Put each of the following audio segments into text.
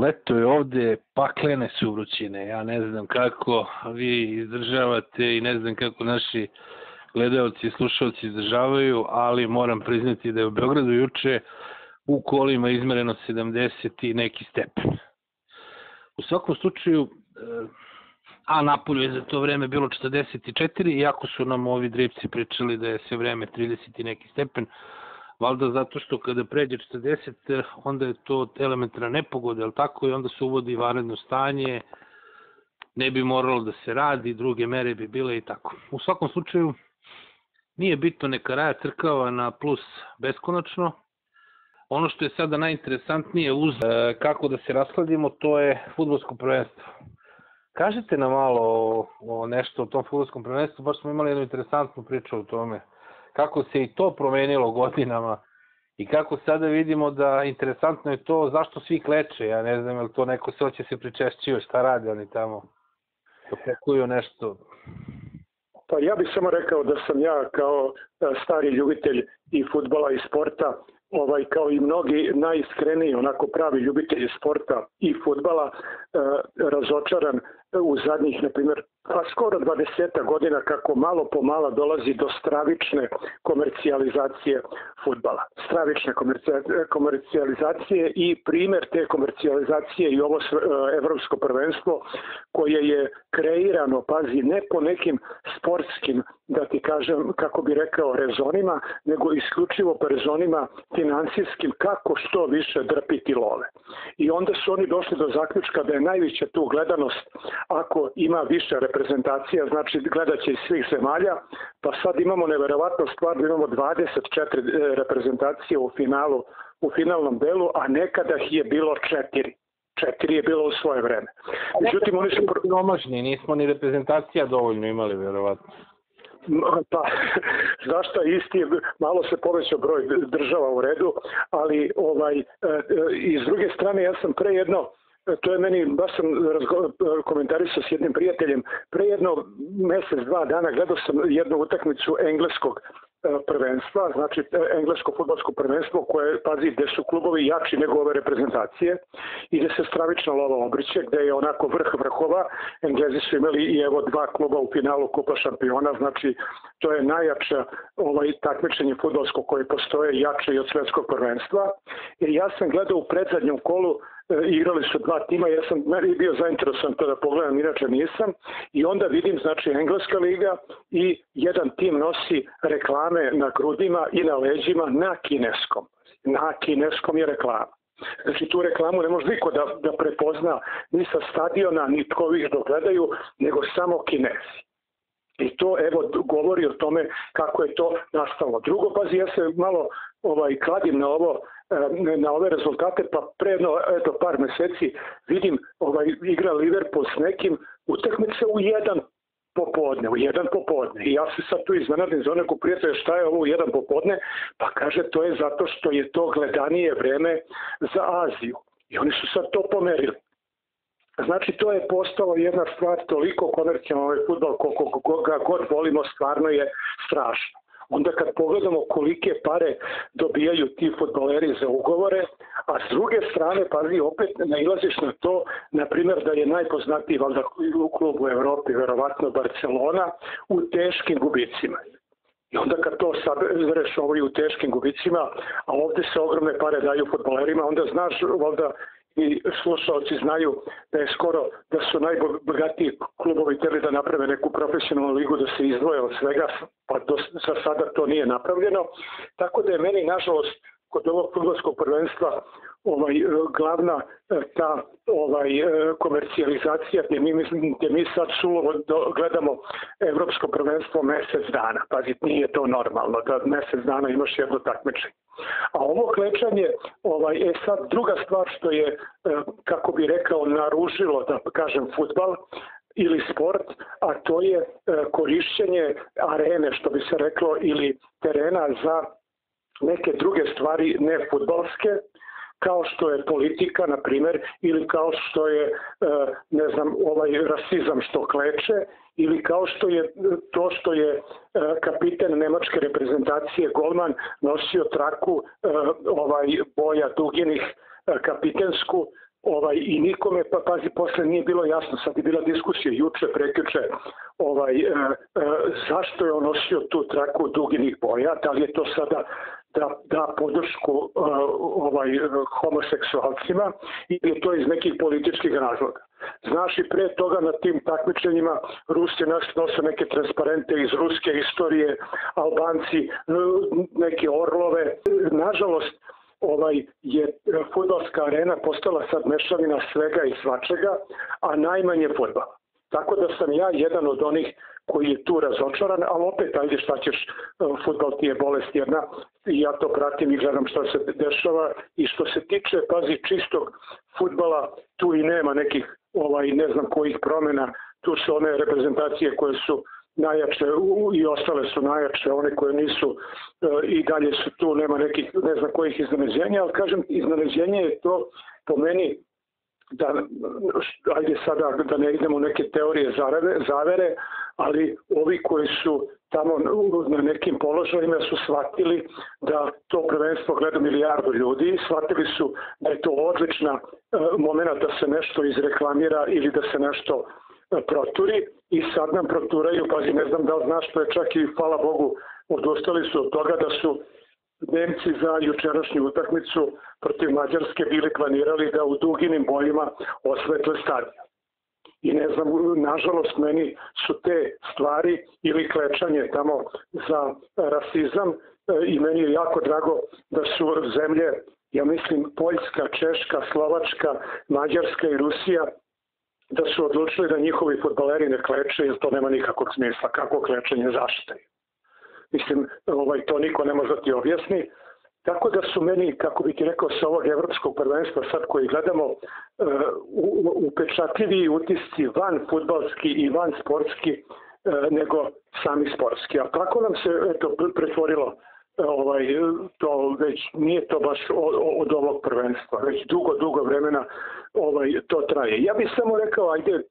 leto je ovde, paklene su vrućine. Ja ne znam kako vi izdržavate i ne znam kako naši gledalci i slušalci izdržavaju, ali moram priznati da je u Beogradu juče u kolima izmereno 70 i neki stepen. U svakom slučaju, a napolju je za to vreme bilo 44, iako su nam ovi dripci pričali da je sve vreme 30 i neki stepen, valjda zato što kada pređe 40, onda je to elementarna nepogoda, ali tako, i onda se uvodi vanredno stanje, ne bi moralo da se radi, druge mere bi bile i tako. U svakom slučaju, nije bitno, neka raja crkava na plus beskonačno. Ono što je sada najinteresantnije uz kako da se rasladimo, to je fudbalsko prvenstvo. Kažite nam malo o nešto o tom fudbalskom prvenstvu, baš smo imali jednu interesantnu priču o tome. Kako se i to promenilo godinama i kako sada vidimo da interesantno je to zašto svi kleče. Ja ne znam, je li to neko se hoće se pričešćio, šta radi oni tamo? Očekuju nešto. Pa ja bih samo rekao da sam ja kao stari ljubitelj i fudbala i sporta, kao i mnogi najiskreniji, onako pravi ljubitelji sporta i fudbala, razočaran u zadnjih, na primjer, skoro 20 godina kako malo po malo dolazi do stravične komercijalizacije fudbala. Stravične komercijalizacije i primjer te komercijalizacije i ovo evropsko prvenstvo koje je kreirano, pazi, ne po nekim sportskim, da ti kažem, kako bi rekao, rezonima, nego isključivo po rezonima financijskim, kako što više drpiti love. I onda su oni došli do zaključka da je najveća tu gledanost ako ima više reprezentacija, znači gledat će iz svih zemalja, pa sad imamo neverovatnu stvar da imamo 24 reprezentacije u finalnom delu, a nekada ih je bilo 4. 4 je bilo u svoje vreme. Međutim, oni su promašni, nismo ni reprezentacija dovoljno imali, verovatno. Pa, znaš šta, isti, malo se povećao broj država u redu, ali i s druge strane ja sam pre jedno, to je meni, baš sam komentarisao s jednim prijateljem, pre jedno mesec, 2 dana gledao sam jednu utakmicu engleskog prvenstva, znači englesko fudbalsko prvenstvo koje, pazi, gde su klubovi jači nego ove reprezentacije i gde se stravično lova obriće, gde je onako vrh vrhova. Englezi su imali i evo 2 kluba u finalu Kupa šampiona, znači to je najjače takmičenje fudbalsko koje postoje, jače i od svetskog prvenstva. I ja sam gledao u predzadnjem kolu, igrali su 2 tima, ja sam bio zainteresovan to da pogledam, inače nisam, i onda vidim, znači, engleska liga i jedan tim nosi reklame na grudima i na leđima na kineskom. Na kineskom je reklama. Znači, tu reklamu ne može niko da prepozna ni sa stadiona, ni tko ih dogledaju, nego samo Kinezi. I to, evo, govori o tome kako je to nastalo. Drugo, pazi, ja se malo kladim na ove rezultate, pa pre par meseci vidim igra Liverpool s nekim utakmice u 1 popodne. I ja se sad tu iznenadim za nekog prijatelja šta je ovo u 1 popodne, pa kaže to je zato što je to gledanije vreme za Aziju. I oni su sad to pomerili. Znači, to je postalo jedna stvar, toliko komercijalno ovaj fudbal, koliko ga god volimo, stvarno je strašno. Onda kad pogledamo kolike pare dobijaju ti fudbaleri za ugovore, a s druge strane, pazi, opet nailaziš na to, na primjer, da je najpoznatiji valjda klub u Evropi, verovatno Barcelona, u teškim gubicima. I onda kad to sabereš u teškim gubicima, a ovde se ogromne pare daju fudbalerima, onda znaš, valjda, i slušalci znaju da su najbogatiji klubovi hteli da naprave neku profesionalnu ligu, da se izdvoje od svega, pa za sada to nije napravljeno. Tako da je meni, nažalost, kod ovog fudbalskog prvenstva glavna ta komercijalizacija gdje mi sad sulovo gledamo evropsko prvenstvo mesec dana. Pazi, nije to normalno da mesec dana imaš jedno takmičenje. A ovo klečanje je sad druga stvar što je, kako bi rekao, naružilo, da kažem, fudbal ili sport, a to je korišćenje arene, što bi se reklo, ili terena za neke druge stvari ne fudbalske, kao što je politika, na primjer, ili kao što je, ne znam, rasizam što kleče, ili kao što je to što je kapiten nemačke reprezentacije golman nosio traku boja duginih kapitensku, i nikome, pa pazi, posle nije bilo jasno, sad je bila diskusija juče, prekjuče, zašto je on nosio tu traku duginih boja, da li je to sada da podršku homoseksualcima ili je to iz nekih političkih razloga. Znaš, i pre toga na tim takmičenjima Rusi nose neke transparente iz ruske istorije, Albanci neke orlove. Nažalost, je fudbalska arena postala sad mešavina svega i svačega, a najmanje fudbala. Tako da sam ja jedan od onih koji je tu razočaran, ali opet, ajde, šta ćeš, fudbal ti je bolest jedna i ja to pratim i gledam šta se dešava. I što se tiče, pazi, čistog fudbala, tu i nema nekih ne znam kojih promjena, tu su one reprezentacije koje su najjače i ostale su najjače, one koje nisu i dalje su tu, nema nekih ne znam kojih iznenađenja, ali kažem, iznenađenje je to po meni da, ajde sada da ne idemo neke teorije zavere, ali ovi koji su tamo na nekim položajima su shvatili da to prvenstvo gleda milijardu ljudi, shvatili su da je to odlična moment da se nešto izreklamira ili da se nešto proturi i sad nam proturaju, pazi, ne znam da li znaš, to je čak i, hvala Bogu, odustali su od toga da su Nemci za jučerašnju utakmicu protiv Mađarske bili planirali da u duginim bojima osvetle stadion. I ne znam, nažalost, meni su te stvari ili klečanje tamo za rasizam i meni je jako drago da su zemlje, ja mislim, Poljska, Češka, Slovačka, Mađarska i Rusija, da su odlučili da njihovi fudbaleri ne kleče, jer to nema nikakvog smisla. Kako klečenje, zašto? Mislim, to niko ne može da ti objasni. Tako da su meni, kako bi ti rekao, sa ovog evropskog prvenstva sad koji gledamo, upečatljiviji utisci van fudbalski i van sportski nego sami sportski. A kako nam se pretvorilo to već nije to baš od ovog prvenstva, već dugo vremena to traje. Ja bih samo rekao, ajde,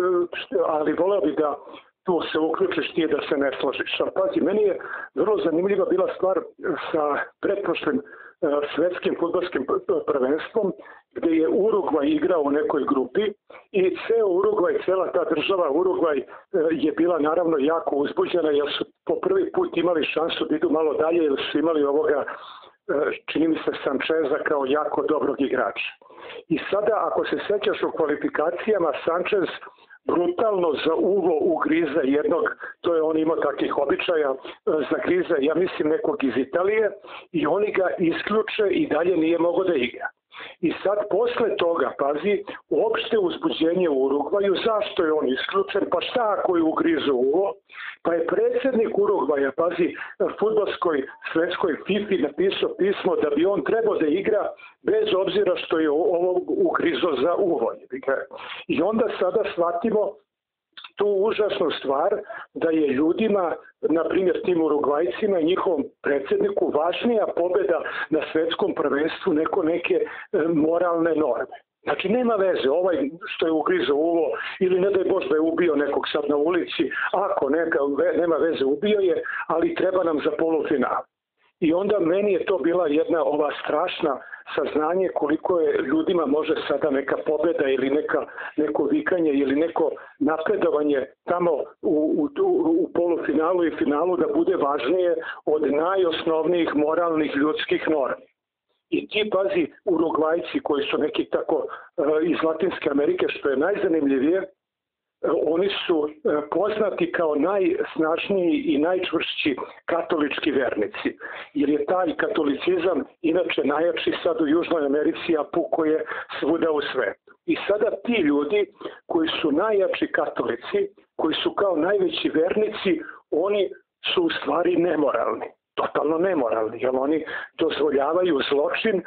ali voleo bih da tu se uključiš ti da se ne složiš. A pazi, meni je vrlo zanimljiva bila stvar sa pretprošlim svetskim fudbalskim prvenstvom, gdje je Urugvaj igrao u nekoj grupi i ceo Urugvaj, cela ta država Urugvaj je bila naravno jako uzbuđena jer su po prvi put imali šansu da idu malo dalje jer su imali ovoga, čini mi se, Sančeza kao jako dobrog igrača. I sada, ako se sećaš u kvalifikacijama, Sančez brutalno za uvo ugrize jednog, to je on imao takvih običaja, zagrize, ja mislim, nekog iz Italije i oni ga isključe i dalje nije mogao da igra. I sad posle toga, pazi, uopšte uzbuđenje u Urugvaju, zašto je on isključen, pa šta ako je ugrizo uvo, pa je predsjednik Urugvaja, pazi, fudbalskoj svetskoj FIFA napisao pismo da bi on trebao da igra bez obzira što je ovo ugrizo za uvo. I onda sada shvatimo tu užasnu stvar da je ljudima, na primjer tim Urugvajcima i njihovom predsjedniku, važnija pobjeda na svetskom prvenstvu neke moralne norme. Znači nema veze, ovaj što je ugrizao uvo ili ne daj Bož da je ubio nekog sad na ulici, ako nema veze, ubio je, ali treba nam za polufinal. I onda meni je to bila jedna ova strašna saznanje koliko je ljudima može sada neka pobjeda ili neko vikanje ili neko napredovanje tamo u polufinalu i finalu da bude važnije od najosnovnijih moralnih ljudskih normi. I ti, pazi, Urugvajci koji su neki tako iz Latinske Amerike, što je najzanimljivije, oni su poznati kao najsnažniji i najčvršći katolički vernici. Jer je taj katolicizam inače najjači sad u Južnoj Americi, a puko je svuda u svetu. I sada ti ljudi koji su najjači katolici, koji su kao najveći vernici, oni su u stvari nemoralni. Totalno nemoralni, jer oni dozvoljavaju zločin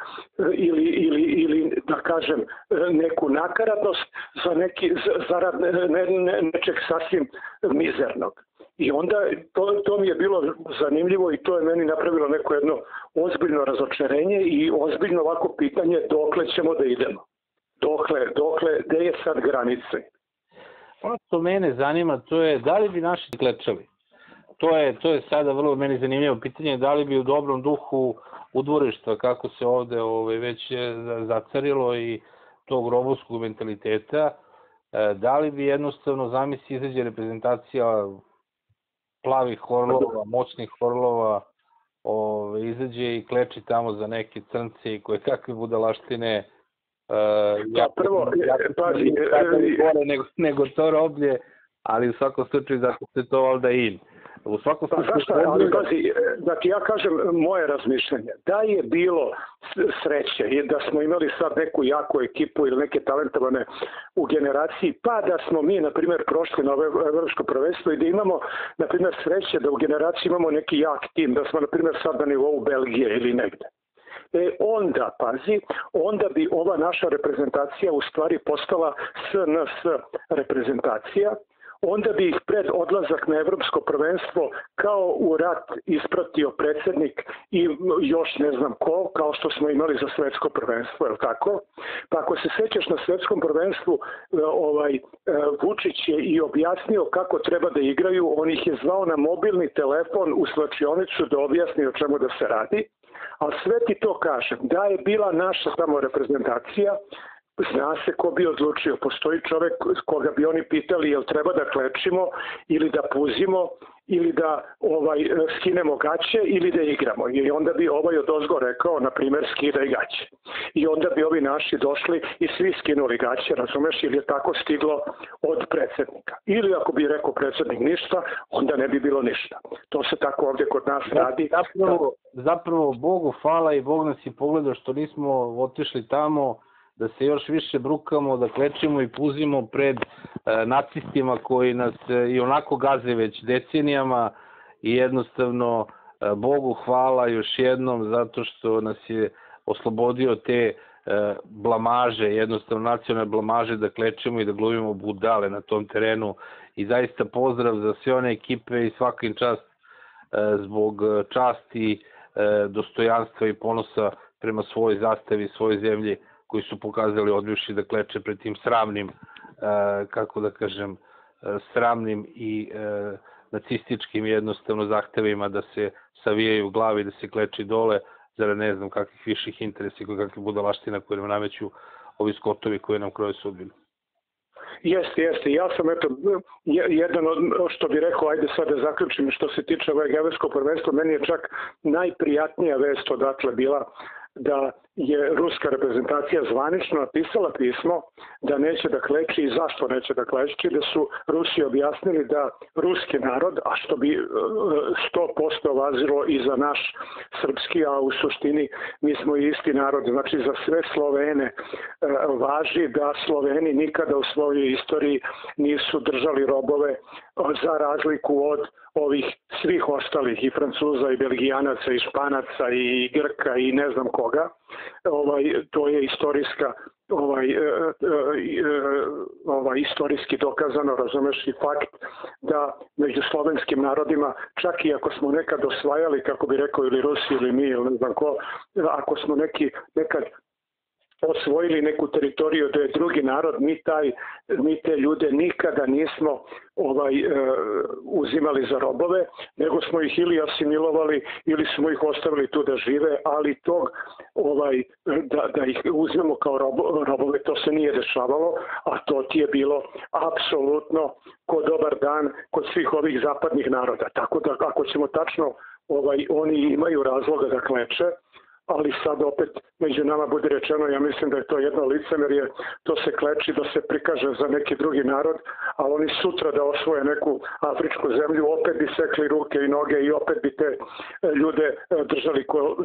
ili da kažem neku nakaradnost zarad nečeg sasvim mizernog. I onda to mi je bilo zanimljivo i to je meni napravilo neko jedno ozbiljno razočarenje i ozbiljno ovako pitanje dokle ćemo da idemo. Dokle, gde je sad granice? Ono što mene zanima, to je da li bi naši klečali? To je sada vrlo meni zanimljivo pitanje, da li bi u dobrom duhu udvorištva, kako se ovde već zacarilo i tog robovskog mentaliteta, da li bi jednostavno zamisli izađe reprezentacija plavih horlova, moćnih horlova, izađe i kleči tamo za neke crnce i koje kakve budalaštine, prvo, nego to roblje, ali u svakom slučaju zato se to valjda in. U svakom slučaju... ali pazi, znači ja kažem moje razmišljanje, da je bilo sreće i da smo imali sad neku jaku ekipu ili neke talentovane u generaciji, pa da smo mi, na primjer, prošli na evropsko prvenstvo i da imamo, na primjer, sreće da u generaciji imamo neki jak tim, da smo, na primjer, sad na nivou Belgije ili negde. Onda, pazi, onda bi ova naša reprezentacija u stvari postala SNS reprezentacija, onda bi ih pred odlazak na evropsko prvenstvo kao u rat ispratio predsjednik i još ne znam ko, kao što smo imali za svetsko prvenstvo, je li tako? Pa ako se sećaš na svetskom prvenstvu, Vučić je i objasnio kako treba da igraju, on ih je zvao na mobilni telefon u slačionicu da objasni o čemu da se radi, ali sve ti to kažem, da je bila naša samo reprezentacija, zna se ko bi odlučio. Postoji čovek koga bi oni pitali jel treba da klečimo ili da puzimo ili da skinemo gaće ili da igramo. I onda bi odozgo rekao, na primjer, skidaj gaće. I onda bi ovi naši došli i svi skinuli gaće, razumeš, ili je tako stiglo od predsjednika. Ili ako bi rekao predsjednik ništa, onda ne bi bilo ništa. To se tako ovdje kod nas radi. Zapravo Bogu hvala i Bog nas je pogledao što nismo otišli tamo da se još više brukamo, da klečimo i puzimo pred nacistima koji nas i onako gaze već decenijama i jednostavno Bogu hvala još jednom zato što nas je oslobodio te blamaže, jednostavno nacionalne blamaže da klečimo i da glumimo budale na tom terenu i zaista pozdrav za sve one ekipe i svakim čast zbog časti, dostojanstva i ponosa prema svojoj zastavi, svojoj zemlji koji su pokazali odbivši da kleče pred tim sramnim, kako da kažem, sramnim i nacističkim jednostavno zahtevima da se savijaju u glavi, da se kleči dole, zarad ne znam kakvih viših interesa i kakvih budalaština koje nam nameću ovi skotovi koji nam kroje sudbinu. Jeste. Ja sam jedan od, što bi rekao, ajde sad da zaključim što se tiče ovog evropskog prvenstva, meni je čak najprijatnija vest odatle bila da je ruska reprezentacija zvanično napisala pismo da neće da kleči i zašto neće da kleči, da su Rusi objasnili da ruski narod, a što bi 100% vazilo i za naš srpski, a u suštini mi smo isti narod, znači za sve Slovene važi da Sloveni nikada u svojoj istoriji nisu držali robove za razliku od ovih svih ostalih i Francuza i Belgijanaca i Španaca i Grka i ne znam koga. To je istorijski dokazano, razumeš, i fakt da među slovenskim narodima, čak i ako smo nekad osvajali, kako bi rekao ili Rusi ili mi ili ne znam ko, ako smo nekad osvojili neku teritoriju da je drugi narod, mi te ljude nikada nismo uzimali za robove, nego smo ih ili asimilovali ili smo ih ostavili tu da žive, ali tog da ih uzmemo kao robove, to se nije dešavalo, a to ti je bilo apsolutno ko dobar dan kod svih ovih zapadnih naroda. Tako da ako ćemo tačno, oni imaju razloga da kleče, ali sad opet među nama bude rečeno, ja mislim da je to jedno licemerje, to se kleči da se prikaže za neki drugi narod, a oni sutra da osvoje neku afričku zemlju, opet bi sekli ruke i noge i opet bi te ljude držali ko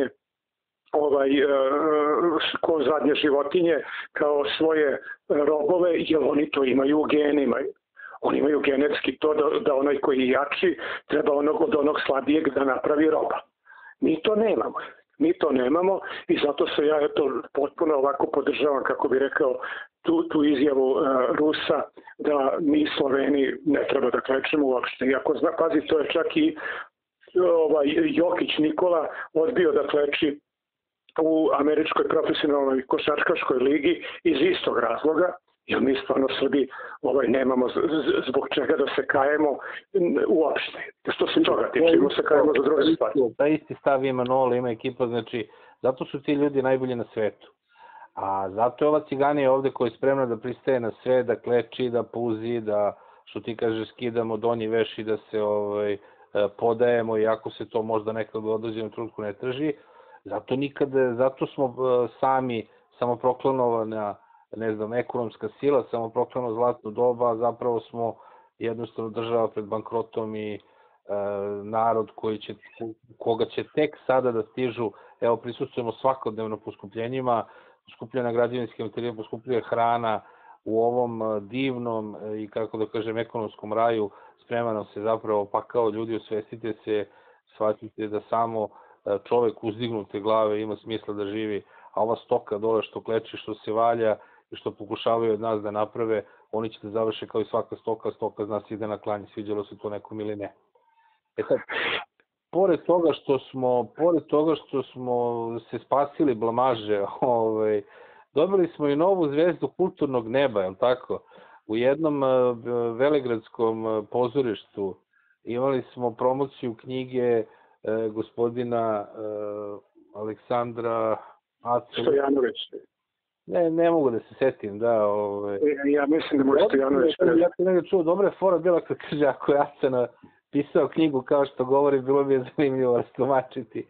zadnje životinje, kao svoje robove, jer oni to imaju u genima. Oni imaju genetski to da onaj koji je jači treba od onog slabijeg da napravi roba. Mi to nemamo i zato se ja potpuno ovako podržavam, kako bi rekao, tu izjavu Rusa da mi Sloveni ne treba da klečemo uopšte. Iako pazi, to je čak i Jokić Nikola odbio da kleči u američkoj profesionalnoj košarkaškoj ligi iz istog razloga, jer mi stvarno Srbi nemamo zbog čega da se kajemo uopšte. Što se toga tiče, se kajemo za druge stvari. Da isti stav ima Nola, ima ekipa, znači zato su ti ljudi najbolji na svetu. A zato je ova ciganija ovde koja je spremna da pristaje na sve, da kleči, da puzi, da, što ti kaže, skidamo donji veš i da se podajemo, iako se to možda nekad u određenom trenutku ne traži. Zato smo sami samoproklamovana, ne znam, ekonomska sila, samoproklamno zlatno doba, a zapravo smo jednostavno država pred bankrotom i narod koga će tek sada da stižu, evo prisustujemo svakodnevno poskupljenjima, poskupljena građevinski materijal, poskupljuje hrana u ovom divnom i kako da kažem ekonomskom raju, sprema nam se zapravo pakao ljudi, osvestite se, shvatite da samo čovek uzdignute glave ima smisla da živi, a ova stoka dole što kleči, što se valja i što pokušavaju od nas da naprave, oni će da završe kao i svaka stoka zna se ide na klanje, sviđalo se to nekom ili ne. Sad, pored toga što smo se spasili blamaže, dobili smo i novu zvezdu kulturnog neba, je li tako? U jednom velegradskom pozorištu imali smo promociju knjige gospodina Aleksandra Stojanović. Ne mogu da se setim, da. Ja mislim da može Stojanović. Ja sam negdje čuo, dobra je fora bila kad kaže, ako je Acena pisao knjigu kao što govori, bilo bi je zanimljivo rastomačiti.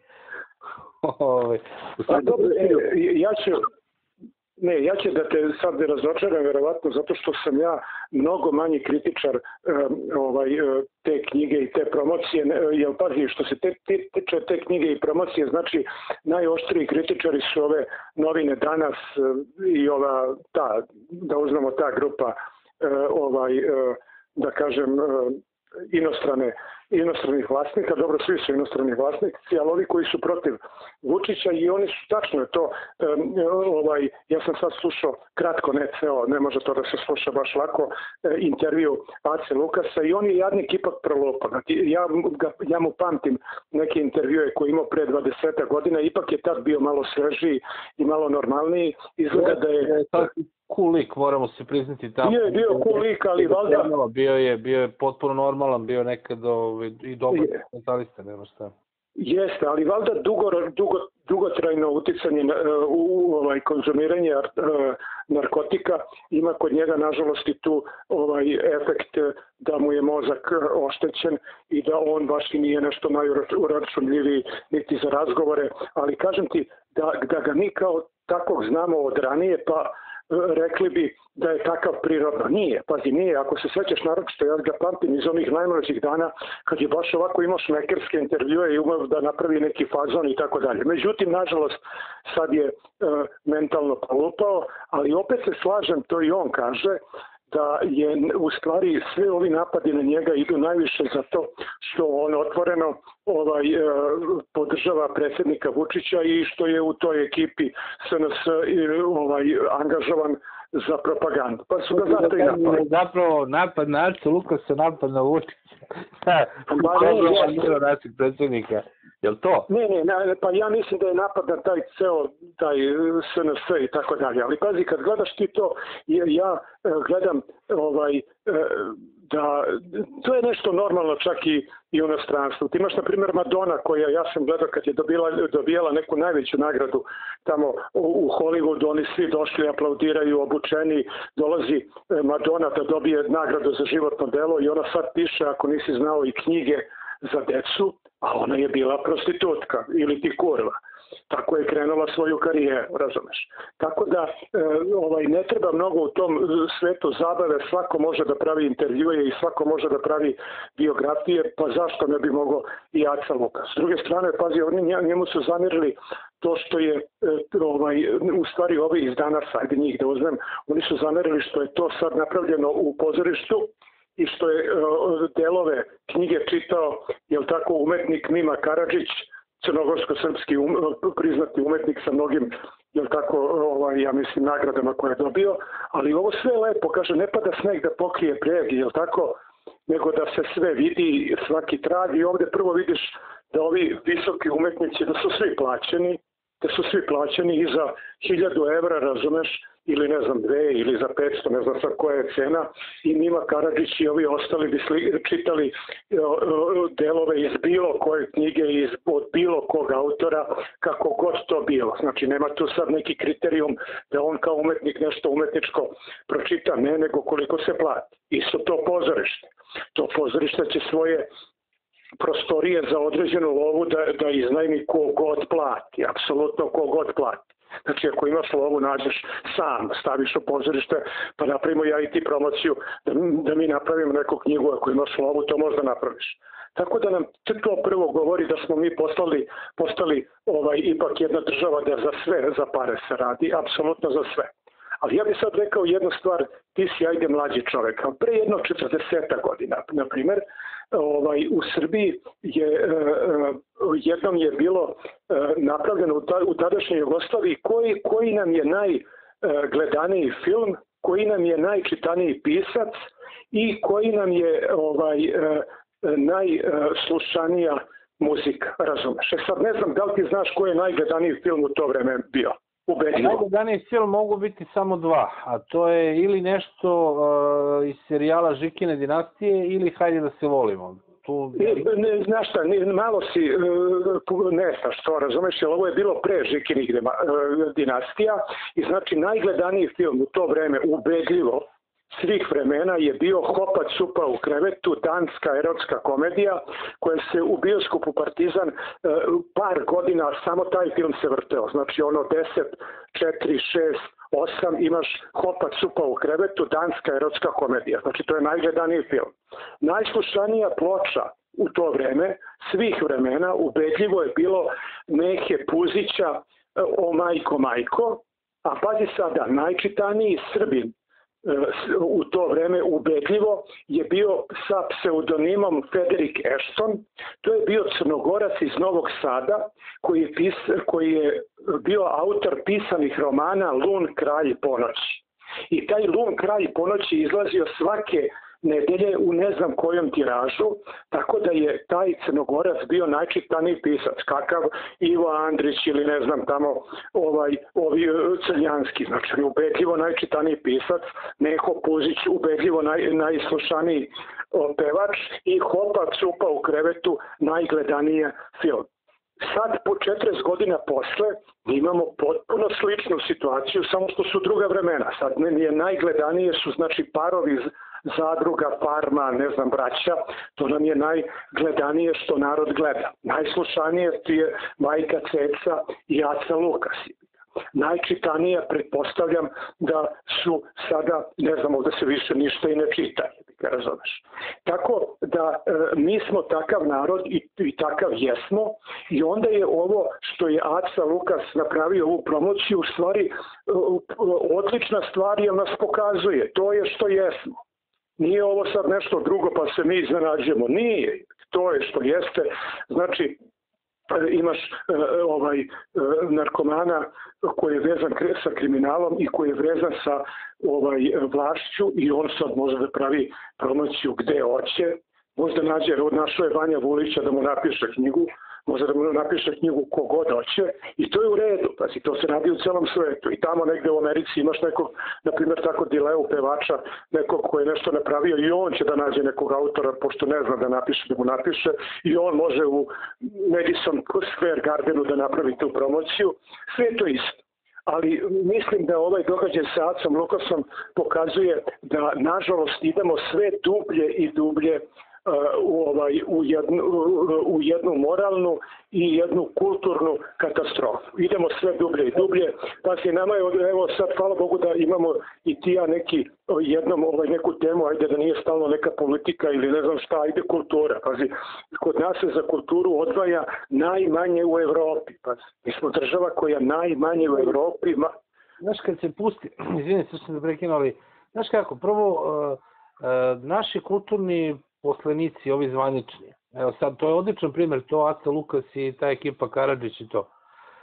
Ja ću da te sad razočaram verovatno zato što sam ja mnogo manji kritičar te knjige i te promocije, jer pazi, što se tiče te knjige i promocije, znači najoštriji kritičari su ove novine Danas i da uzmemo ta grupa, da kažem, inostranih vlasnika, dobro, svi su inostrani vlasnici, ali ovi koji su protiv Vučića i oni su, tačno je to, ja sam sad slušao kratko, ne ceo, ne može to da se sluša baš lako, intervju Ace Lukasa i on je jadnik ipak prolopao. Ja mu pamtim neke intervjue koje imao pre 20 godina, ipak je tad bio malo svežiji i malo normalniji, izgleda da je... Cool lik, moramo se priznati tamo. Nije bio cool lik, ali valjda... Bio je potpuno normalan, bio nekad i dobar mentalista, nema šta. Jeste, ali valjda dugotrajno uticanje u konzumiranje narkotika ima kod njega, nažalost, i tu efekt da mu je mozak oštećen i da on baš i nije nešto najuračunljiviji niti za razgovore, ali kažem ti da ga mi kao takvog znamo od ranije, pa rekli bi da je takav prirodno. Nije, pazi, nije. Ako se sećaš, naročito, ja ga pamtim iz onih najmlađih dana, kad je baš ovako imao šmekerske intervjue i umeo da napravi neki fazon i tako dalje. Međutim, nažalost, sad je mentalno polupao, ali opet se slažem, to i on kaže, da je u stvari sve ovi napadi na njega idu najviše zato što on otvoreno podržava predsjednika Vučića i što je u toj ekipi SNS angažovan za propagandu. Pa su ga zato i napali. Zapravo napad na Acu Lukasa, napad na Vučića. Našeg predsjednika. Jel to? Ne, pa ja mislim da je napad na taj SNS i tako dalje. Ali pazi, kad gledaš ti to, ja gledam da to je nešto normalno čak i u inostranstvu. Ti imaš, na primjer, Madonna, koja, ja sam gledao kad je dobijala neku najveću nagradu tamo u Hollywoodu, oni svi došli, aplaudiraju, obučeni, dolazi Madonna da dobije nagradu za životno delo i ona sad piše, ako nisi znao, i knjige za decu, a ona je bila prostitutka ili ti kurva. Tako je krenula svoju karijeru, razumeš. Tako da ne treba mnogo u tom svetu zabave, svako može da pravi intervjue i svako može da pravi biografije, pa zašto ne bi mogao i Aca Lukas. S druge strane, pazi, oni njemu su zamirili to što je u stvari ovi iz Danas, ajde njih da uzmem, oni su zamerili što je to sad napravljeno u pozorištu i što je delove knjige čitao, jel tako, umetnik Mima Karadžić, crnogorsko-srpski priznati umetnik sa mnogim, jel tako, ja mislim, nagradama koje je dobio, ali ovo sve lepo, kaže, ne pada sneg da pokrije breg, jel tako, nego da se sve vidi, svaki trag, i ovde prvo vidiš da ovi visoki umetnici, da su svi plaćeni i za 1000 evra, razumeš, ili ne znam 2 ili za 500, ne znam sad koja je cena, i Mima Karadžić i ovi ostali bi čitali delove iz bilo koje knjige, od bilo kog autora, kako god to bilo. Znači nema tu sad neki kriterijum da on kao umetnik nešto umetničko pročita, ne, nego koliko se plati. Isto to pozorište. To pozorište će svoje prostorije za određenu lovu da iznajmi ko god plati, apsolutno ko god plati. Znači ako imaš lovu, nađeš sam, staviš u pozorište, pa napravimo ja i ti promociju da mi napravimo neku knjigu. Ako imaš lovu, to možda napraviš. Tako da nam to prvo govori da smo mi postali ipak jedna država da za sve, za pare se radi, apsolutno za sve. Ali ja bih sad rekao jednu stvar, ti si ajde mlađi čovek, ali pre jedno 40 godina, na primer, u Srbiji jednom je bilo napravljeno u tadašnjoj Jugoslaviji koji nam je najgledaniji film, koji nam je najčitaniji pisac i koji nam je najslušanija muzika, razumeš? Sad ne znam da li ti znaš koji je najgledaniji film u to vreme bio. Najgledaniji film mogu biti samo 2, a to je ili nešto iz serijala Žikine dinastije ili Hajde da se volimo. Znaš šta, malo si, ne znaš što, razumeš, jer ovo je bilo pre Žikinih dinastija i znači najgledaniji film u to vreme, ubedljivo, svih vremena je bio Hopa Cupa u krevetu, danska erotska komedija koja se u bioskopu Partizan par godina, samo taj film se vrteo. Znači 10, 4, 6, 8 imaš Hopa Cupa u krevetu, danska erotska komedija. Znači to je najgledaniji film. Najslušanija ploča u to vreme, svih vremena, ubedljivo je bilo Mehe Puzića O majko majko, a pazi sada, najčitaniji Srbin u to vreme ubedljivo je bio sa pseudonimom Frederick Ashton. To je bio Crnogorac iz Novog Sada koji je bio autor pisanih romana Lun, kralj, ponoći. I taj Lun, kralj, ponoći izlazio svake nedelje u ne znam kojom tiražu, tako da je taj Crnogorac bio najčitaniji pisac, kakav Ivo Andrić ili ne znam tamo ovi Crnjanski, znači ubedljivo najčitaniji pisac, Meho Puzić ubedljivo najslušaniji pevač i Hopa Cupa u krevetu najgledaniji film. Sad, po 40 godina posle, imamo potpuno sličnu situaciju, samo što su druga vremena. Sad najgledanije su znači parovi Zadruga, Parma, ne znam, Braća, to nam je najgledanije što narod gleda. Najslušanije je Majka Ceca i Aca Lukas. Najčitanije, pretpostavljam da su sada, ne znam, ovde se više ništa i ne čita, razumeš. Tako da mi smo takav narod i takav jesmo i onda je ovo što je Aca Lukas napravio ovu promociju u stvari odlična stvar jer nas pokazuje, to je što jesmo. Nije ovo sad nešto drugo pa se mi iznenađujemo. Nije. To je što jeste. Znači, imaš narkomana koji je vezan sa kriminalom i koji je vezan sa vlašću i on sad može da pravi promociju gde hoće. Možda našao je Vanja Vulića da mu napiše knjigu, može da mu napiše knjigu kogod hoće i to je u redu, znači to se radi u celom svetu i tamo negde u Americi imaš nekog, na primjer tako Dileu pevača, nekog koji je nešto napravio i on će da nađe nekog autora pošto ne zna da napiše, da mu napiše i on može u Madison Square Gardenu da napravi tu promociju, sve je to isto. Ali mislim da ovaj događaj sa Acom Lukasom pokazuje da nažalost idemo sve dublje i dublje u jednu moralnu i jednu kulturnu katastrofu. Idemo sve dublje i dublje. Pazi, nama je, evo sad, hvala Bogu da imamo i ti ja neku temu, ajde da nije stalno neka politika ili ne znam šta, ajde kultura. Pazi, kod nas se za kulturu odvaja najmanje u Evropi. Pazi, mi smo država koja najmanje u Evropi. Znaš, kad se pusti, izvini se što sam prekinu, ali znaš kako, prvo, naši kulturni poslenici, ovi zvanični. Evo sad, to je odličan primjer, to Aca Lukas i ta ekipa Karadžić i to.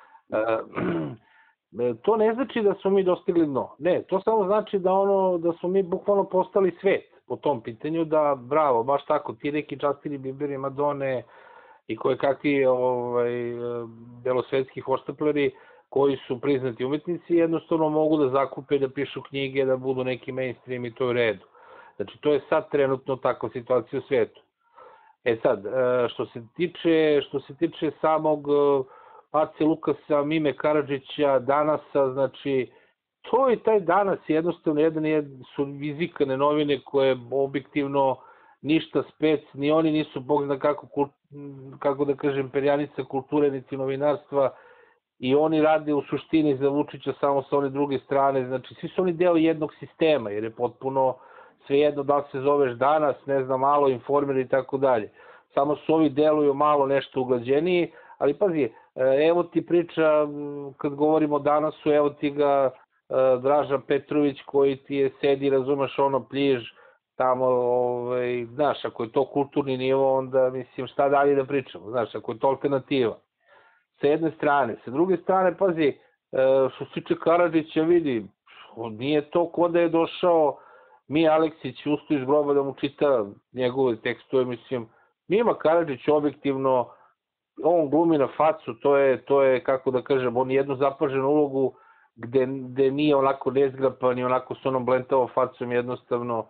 To ne znači da smo mi dostigli dno. Ne, to samo znači da smo mi bukvalno postali svet po tom pitanju, da bravo, baš tako, ti neki Justini Bieberi, Madone i koje kakvi belosvetski hoštapleri koji su priznati umetnici, jednostavno mogu da zakupe, da pišu knjige, da budu neki mainstream i to je u redu. Znači, to je sad trenutno takva situacija u svijetu. Sad, što se tiče samog Ace Lukasa, Mime Karadžića, Danasa, znači, to je taj Danas jednostavno, su izvikane novine koje objektivno ništa spec, ni oni nisu, bog zna kako da kažem, perjanica kulture, niti novinarstva, i oni rade u suštini za Vučića samo sa one druge strane, znači svi su oni deo jednog sistema, jer je potpuno svejedno da li se zoveš Danas, ne znam, Malo, Informer i tako dalje. Samo su ovi deluju malo nešto uglađeniji, ali pazi, evo ti priča, kad govorimo o Danasu, evo ti ga Draža Petrović koji ti je sedi, razumeš, ono, pljiž, tamo, znaš, ako je to kulturni nivo, onda, mislim, šta dalje da pričamo, znaš, ako je to alternativa. Sa jedne strane. Sa druge strane, pazi, što se tiče Karadžića, vidi, nije to ko da je došao Mija Aleksić usto iz groba da mu čita njegove tekstove, mislim, Mima Karadžić objektivno, on glumi na facu, to je, kako da kažem, on je jednu zapaženu ulogu gde nije onako nezgrapan i onako s onom blentavom facom jednostavno,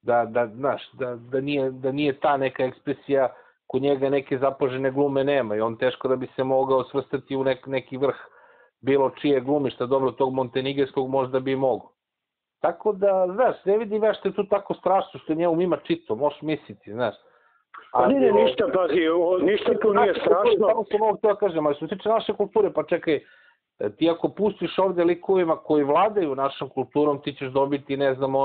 da nije ta neka ekspresija, kod njega neke zapažene glume nema i on teško da bi se mogao svrstati u neki vrh bilo čije glumišta, dobro, tog montenegrijskog možda bi mogao. Tako da, znaš, ne vidim ja što je tu tako strašno što njemu Mima čito, možeš misliti, znaš. Nije ništa, pazi, ništa tu nije strašno. Samo sam ovo htio kažem, ali što se tiče naše kulture, pa čekaj, ti ako pustiš ovde likovima koji vladaju našom kulturom, ti ćeš dobiti, ne znam,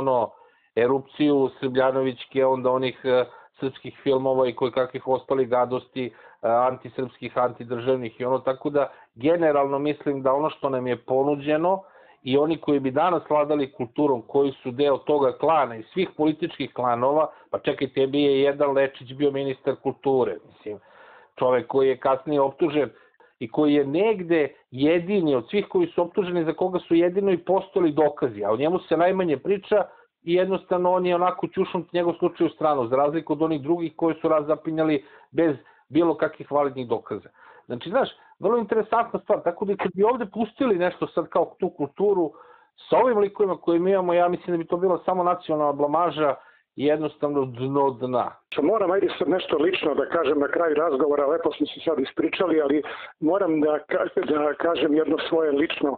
erupciju Srbljanovićke, onda onih srpskih filmova i koji kakvih ostalih gadosti, antisrpskih, antidržavnih i tako da generalno mislim da ono što nam je ponuđeno i oni koji bi danas vladali kulturom, koji su deo toga klana i svih političkih klanova, pa čekaj, tebi je jedan Lečić bio ministar kulture, mislim, čovek koji je kasnije optužen i koji je negde jedini od svih koji su optuženi za koga su jedino i postojali dokazi, a o njemu se najmanje priča i jednostavno on je onako ćušnut njegov slučaj u stranu, za razliku od onih drugih koji su razapinjali bez bilo kakvih validnih dokaza. Znači, znaš, vrlo interesantna stvar, tako da kad bi ovde pustili nešto sad kao tu kulturu sa ovim likovima koje mi imamo, ja mislim da bi to bilo samo nacionalna blamaža i jednostavno dno dna. Moram, ajde sad nešto lično da kažem na kraju razgovora, lepo smo se sad ispričali, ali moram da kažem jedno svoje lično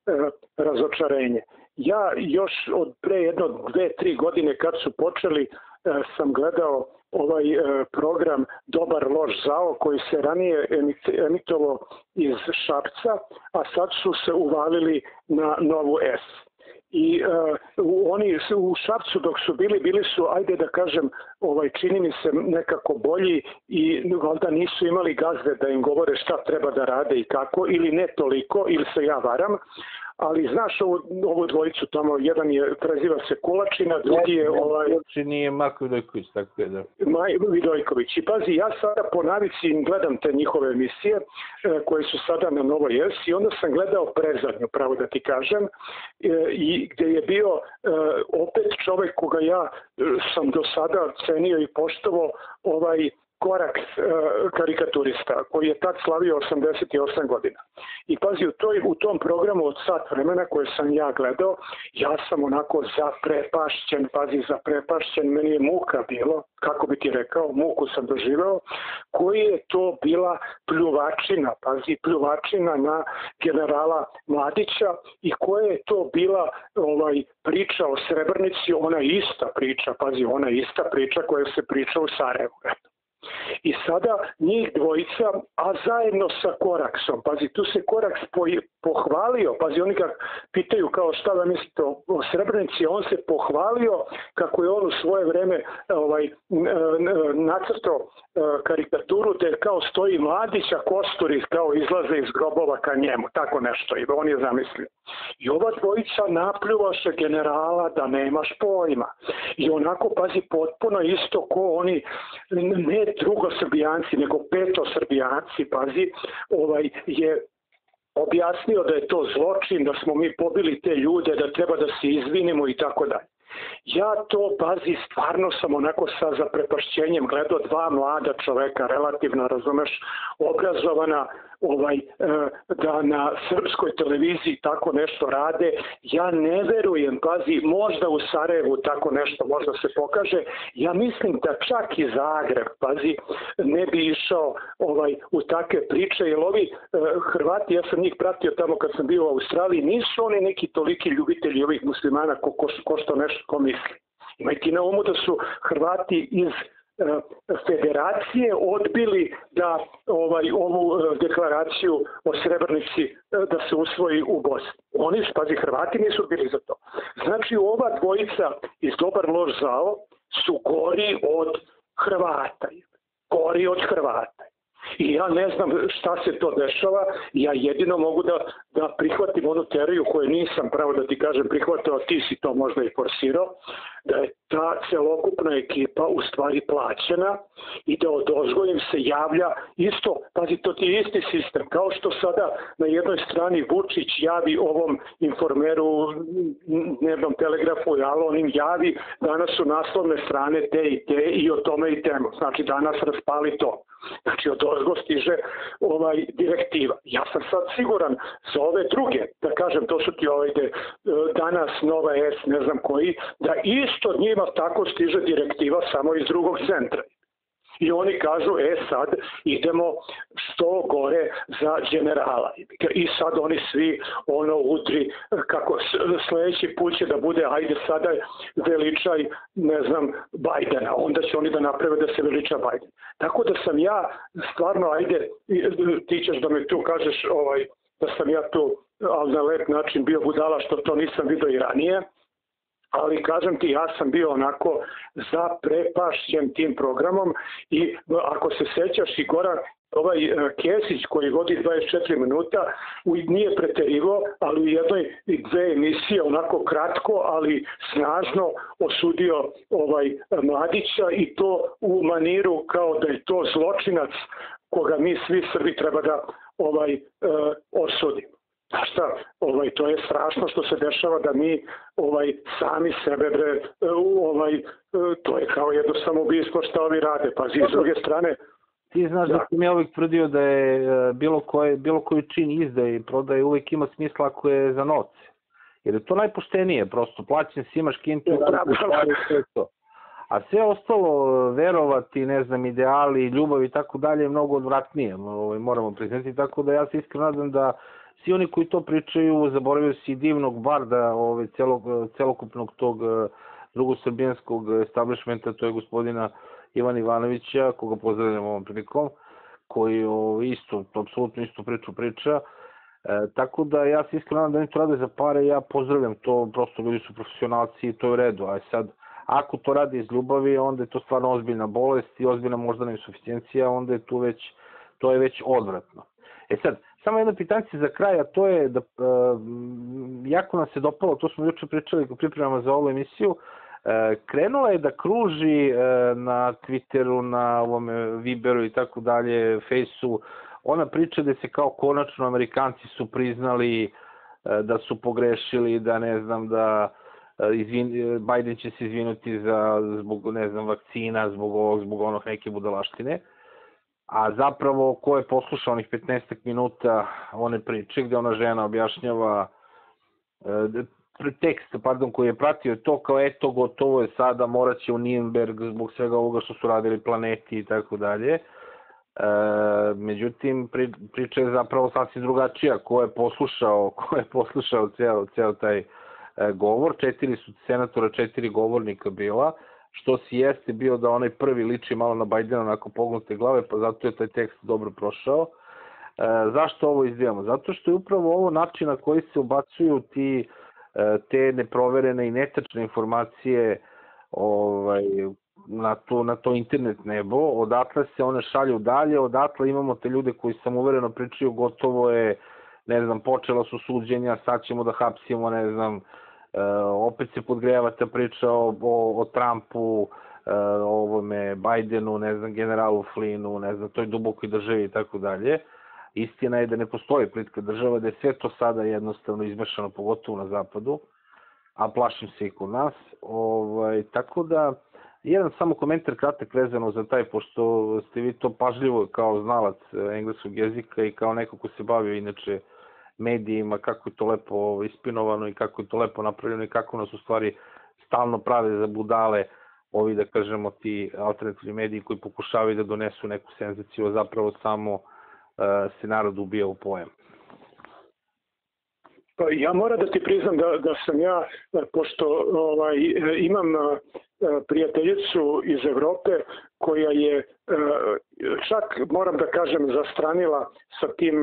razočarenje. Ja još od pre 2-3 godine kad su počeli sam gledao ovaj program Dobar, loš, zao koji se ranije emitovao iz Šapca, a sad su se uvalili na Novu S. I oni u Šapcu dok su bili su, ajde da kažem, čini mi se nekako bolji i valjda nisu imali gazde da im govore šta treba da rade i kako, ili ne toliko, ili se ja varam. Ali znaš ovu dvojicu tamo, jedan je, preziva se Kulačina, drugi je... Nije Marko Vidojković, tako je da. Vidojković. I pazi, ja sada po navici gledam te njihove emisije koje su sada na Novoj S i onda sam gledao prezadnju, pravo da ti kažem, i gde je bio opet čovek koga ja sam do sada cenio i poštovao, Korak karikaturista, koji je tad slavio 88 godina. I pazi, u tom programu od sat vremena koje sam ja gledao, ja sam onako zaprepašćen, meni je muka bilo, kako bi ti rekao, muku sam doživeo, koji je to bila pljuvačina, pazi, pljuvačina na generala Mladića i koja je to bila priča o Srebrnici, ona ista priča koja se priča u Sarajevu. I sada njih dvojica, a zajedno sa Koraksom, pazi, tu se Koraks pohvalio, pazi, oni ga pitaju kao šta da mislite o Srebrenici, on se pohvalio kako je on u svoje vreme nacrtao karikaturu, te kao stoji Mladić, a kosturi kao izlaze iz grobova ka njemu, tako nešto, i on je zamislio. I ova dvojica napljuvaše generala da nemaš pojma. I onako, pazi, potpuno isto ko oni, ne drugosrbijanci, nego petosrbijanci, pazi, je objasnio da je to zločin, da smo mi pobili te ljude, da treba da se izvinimo i tako dalje. Ja to, pazi, stvarno sam onako sa zaprepašćenjem gledao dva mlada čoveka, relativno, razumeš, obrazovana, da na srpskoj televiziji tako nešto rade. Ja ne verujem, pazi, možda u Sarajevu tako nešto možda se pokaže. Ja mislim da čak i Zagreb, pazi, ne bi išao u takve priče, jer ovi Hrvati, ja sam njih pratio tamo kad sam bio u Australiji, nisu oni neki toliki ljubitelji ovih muslimana ko što nešto ko misli. Imajte na umu da su Hrvati iz federacije odbili da ovu deklaraciju o Srebrenici da se usvoji u Bosni. Oni, pazi, Hrvati nisu bili za to. Znači, ova dvojica iz Dobar loš zao su gori od Hrvata. Gori od Hrvata. I ja ne znam šta se to dešava, ja jedino mogu da prihvatim onu teoriju koju nisam, pravo da ti kažem, prihvatao, ti si to možda i forsirao, da je ta celokupna ekipa u stvari plaćena i da odozgo im se javlja isto, pazi, to ti je isti sistem, kao što sada na jednoj strani Vučić javi ovom Informeru, dnevnom Telegrafu, ali on im javi, danas su naslovne strane te i te i o tome i temu, znači danas raspali to. Znači odozgo stiže direktiva. Ja sam sad siguran za ove druge, da kažem, to su ti danas, Nova S, ne znam koji, da isto njima tako stiže direktiva samo iz drugog centra. I oni kažu, sad idemo što gore za generala. I sad oni svi udri, kako sledeći put će da bude, ajde sada veličaj, ne znam, Bajdena. Onda će oni da naprave da se veliča Bajden. Tako da sam ja stvarno, ajde, ti ćeš da me tu kažeš da sam ja tu, ali na lep način bio budala što to nisam vidio i ranije. Ali kažem ti, ja sam bio onako zaprepašćen tim programom i ako se sećaš i Goran, Kesić koji vodi 24 minuta nije preterivo, ali u jednoj i dve emisije onako kratko, ali snažno osudio Mladića i to u maniru kao da je to zločinac koga mi svi Srbi treba da osudimo. A šta, to je strašno što se dešava da mi sami sebe, to je kao jedno samoubistvo što ovi rade, pa s druge strane... Ti znaš da sam ja uvijek tvrdio da je bilo koji čin izdaje i prodaje uvijek ima smisla ako je za novce. Jer je to najpoštenije, prosto plaćen si, imaš kintu, sve to. A sve ostalo, verovati, ne znam, ideali, ljubav i tako dalje je mnogo odvratnije, moramo priznati, tako da ja se iskreno nadam da svi oni koji to pričaju zaboravio si divnog barda celokupnog tog drugosrbijanskog establishmenta, to je gospodina Ivan Ivanovića, koga pozdravljam ovom prilikom, koji apsolutno istu priču priča. Tako da ja se iskreno nadam da oni to rade za pare, ja pozdravljam to, prosto ljudi su profesionalci i to je u redu. A sad, ako to radi iz ljubavi, onda je to stvarno ozbiljna bolest i ozbiljna moždana insuficijencija, onda je to je već odvratno. Sad, samo jedno pitanje za kraj, a to je da jako nam se dopalo, to smo juče pričali kako pripremamo za ovu emisiju, krenula je da kruži na Twitteru, na Viberu i tako dalje, Faceu, ona priča da se kao konačno Amerikanci su priznali da su pogrešili, da ne znam, da Biden će se izvinuti zbog, ne znam, vakcina, zbog ovog, zbog onog neke budalaštine. A zapravo, ko je poslušao onih 15 minuta one priče gde ona žena objašnjava tekst, koji je pratio to kao eto gotovo je sada, morat će u Nürnberg zbog svega ovoga što su radili planeti i tako dalje. Međutim, priča je zapravo sasvim drugačija. Ko je poslušao ceo taj govor, 4 su senatora, 4 govornika bila, što si jeste bio da onaj prvi liči malo na Bajdena onako pognute glave, pa zato je taj tekst dobro prošao. Zašto ovo izdvijamo? Zato što je upravo ovo način na koji se ubacuju te neproverene i netačne informacije na to internet nebo, odatle se one šalju dalje, odatle imamo te ljude koji samouvereno pričaju gotovo je, ne znam, počela su suđenja, sad ćemo da hapsimo, ne znam, opet se podgrejava ta priča o Trumpu, ovome Bajdenu, ne znam, generalu Flinu, ne znam, toj dubokoj državi i tako dalje. Istina je da ne postoji plitka država, da je sve to sada jednostavno izmešano, pogotovo na zapadu. a plašim se i kod nas. Tako da, jedan samo komentar kratak vezano za taj, pošto ste vi to pažljivo kao znalac engleskog jezika i kao neko ko se bavio inače medijima, kako je to lepo ispinovano i kako je to lepo napravljeno i kako nas u stvari stalno prave za budale ovi, da kažemo, ti alternativni mediji koji pokušavaju da donesu neku senzaciju, a zapravo samo se narod ubija u pojam. Pa ja moram da ti priznam da sam ja, pošto imam prijateljicu iz Evrope koja je čak, moram da kažem, zastranila sa tim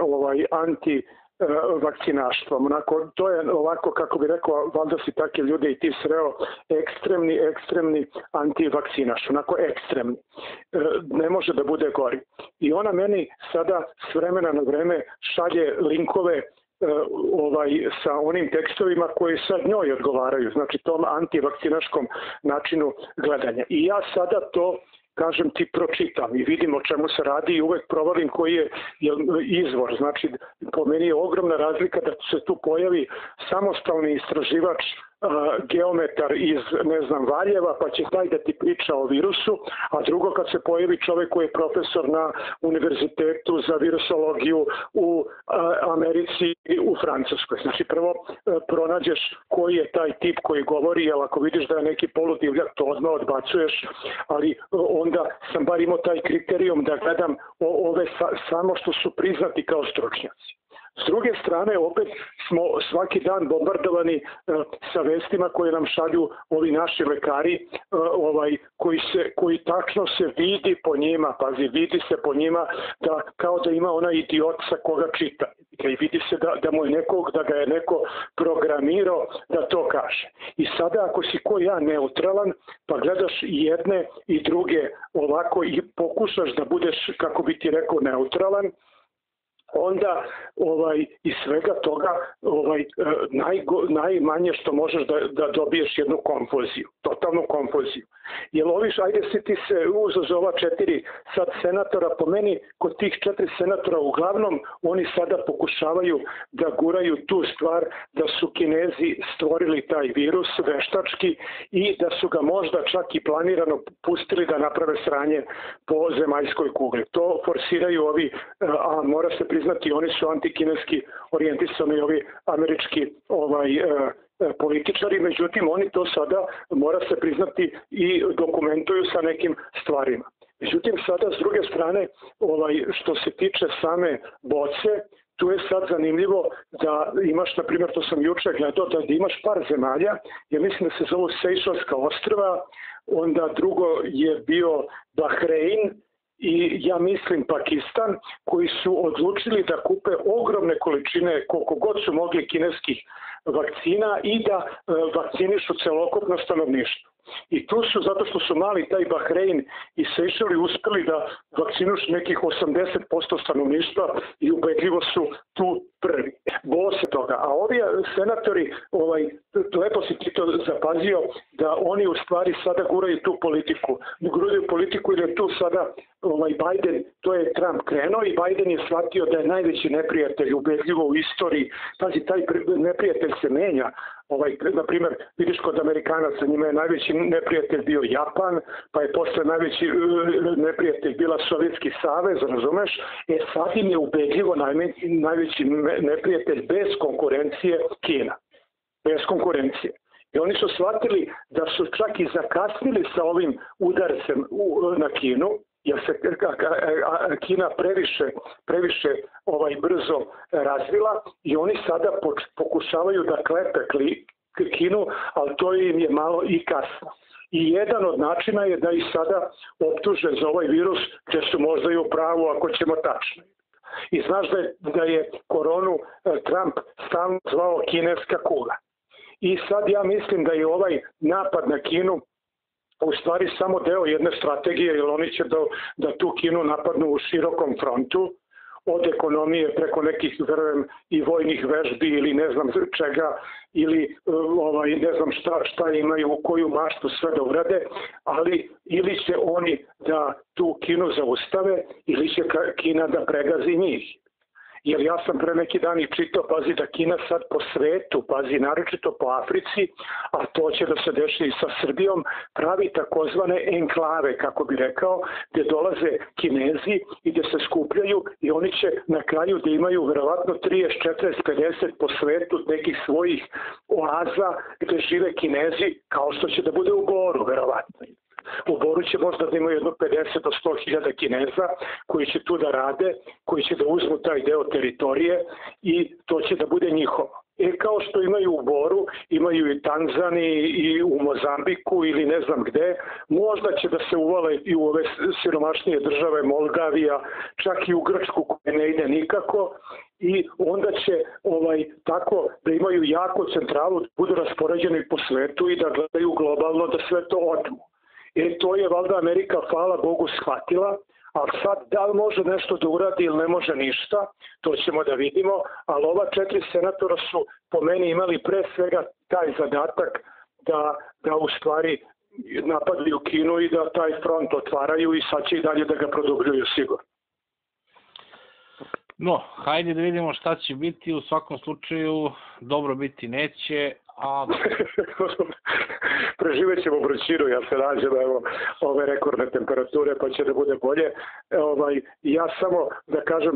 antivakcinaštvom. To je ovako, kako bi rekao, valjda si takve ljude i ti sreo, ekstremni antivakcinaš, onako ekstremni. Ne može da bude gori. I ona meni sada s vremena na vreme šalje linkove sa onim tekstovima koji sad njoj odgovaraju, znači tom antivakcinaškom načinu gledanja. I ja sada to, kažem ti, pročitam i vidim o čemu se radi i uvek provalim koji je izvor. Znači, po meni je ogromna razlika da se tu pojavi samostalni istraživač, geometar iz, Valjeva, pa će taj da ti priča o virusu, a drugo kad se pojavi čovek koji je profesor na univerzitetu za virusologiju u Americi i u Francuskoj. Znači, prvo pronađeš koji je taj tip koji govori, jer ako vidiš da je neki poludivljak, to odmah odbacuješ, ali onda sam bar imao taj kriterijum da gledam ove samo što su priznati kao stručnjaci. S druge strane, opet smo svaki dan bombardovani sa vestima koje nam šalju ovi naši lekari, koji tačno se vidi po njima, vidi se po njima da kao da ima ona idiot sa koga čita. I vidi se da ga je neko programirao da to kaže. I sada ako si ko ja neutralan, pa gledaš i jedne i druge ovako i pokušaš da budeš, kako bi ti rekao, neutralan, onda iz svega toga najmanje što možeš da dobiješ jednu konfuziju, totalnu konfuziju. Jer ajde ti se uzeo ova 4 sad senatora, po meni kod tih 4 senatora uglavnom oni sada pokušavaju da guraju tu stvar da su Kinezi stvorili taj virus veštački i da su ga možda čak i planirano pustili da naprave sranje po zemaljskoj kugli. To forsiraju ovi, a mora se priznati, oni su antikineski orijentisani, ovi američki političari, međutim oni to sada, mora se priznati, i dokumentuju sa nekim stvarima. Međutim sada s druge strane, što se tiče same boce, tu je sad zanimljivo da imaš, na primjer, to sam juče gledao, da imaš par zemalja, ja mislim da se zovu Sejšelska ostrva, onda drugo je bio Bahrein i ja mislim Pakistan, koji su odlučili da kupe ogromne količine, koliko god su mogli, kineskih vakcina i da vakcinišu celokupno stanovništvo. I tu su, zato što su mali taj Bahrein i Sejšeli uspeli da vakcinušu nekih 80% stanovništva i ubedljivo su tu prvi. Bose toga. A ovi senatori, lepo si ti to zapazio, da oni u stvari sada guraju tu politiku. Guraju politiku jer je tu sada Biden, to je Trump krenuo i Biden je shvatio da je najveći neprijatelj ubedljivo u istoriji. Pazi, taj neprijatelj se menja. Na primjer, vidiš kod Amerikanaca, njima je najveći neprijatelj bio Japan, pa je posle najveći neprijatelj bila Sovjetski savez, razumeš? Sad im je ubedljivo najveći neprijatelj bez konkurencije Kina. Bez konkurencije. I oni su shvatili da su čak i zakasnili sa ovim udarcem na Kinu, jer se Kina previše brzo razvila i oni sada pokušavaju da klepe Kinu, ali to im je malo i kasno. I jedan od načina je da ih sada optuže za ovaj virus, gde su možda i u pravu ako ćemo tačno. I znaš da je koronu Trump stalno zvao kineska kuga. I sad ja mislim da je ovaj napad na Kinu u stvari samo deo jedne strategije, jer oni će da tu Kinu napadnu u širokom frontu, od ekonomije preko nekih, verujem, i vojnih vežbi ili ne znam čega, ili ne znam šta imaju, u koju maštu sve da urade, ali ili će oni da tu Kinu zaustave, ili će Kina da pregazi njih. jer ja sam pre neki dan i čitao, pazi, da Kina sad po svetu, pazi, naročito po Africi, a to će da se deši i sa Srbijom, pravi takozvane enklave, kako bi rekao, gde dolaze Kinezi i gde se skupljaju i oni će na kraju da imaju verovatno 30, 40, 50 po svetu nekih svojih oaza gde žive Kinezi, kao što će da bude u Boru, verovatno. U Boru će možda da imaju jedno 50 do 100 hiljada Kineza koji će tu da rade, koji će da uzmu taj deo teritorije i to će da bude njihovo. Kao što imaju u Boru, imaju i Tanzaniji i u Mozambiku ili ne znam gde, možda će da se uvale i u ove siromašnije države, Moldavija, čak i u Grčku koje ne ide nikako, i onda će tako da imaju jako centralu, da budu raspoređeni po svetu i da gledaju globalno da sve to otmu. To je valjda Amerika, hvala Bogu, shvatila, ali sad da li može nešto da uradi ili ne može ništa, to ćemo da vidimo, ali ova 4 senatora su po meni imali pre svega taj zadatak da u stvari napadaju Kinu i da taj front otvaraju i sad će i dalje da ga produbljuju sigurno. No, hajde da vidimo šta će biti, u svakom slučaju dobro biti neće, a... Preživet ćemo vrućinu, ja se rađem, evo, ove rekordne temperature, pa će da bude bolje. Ja samo da kažem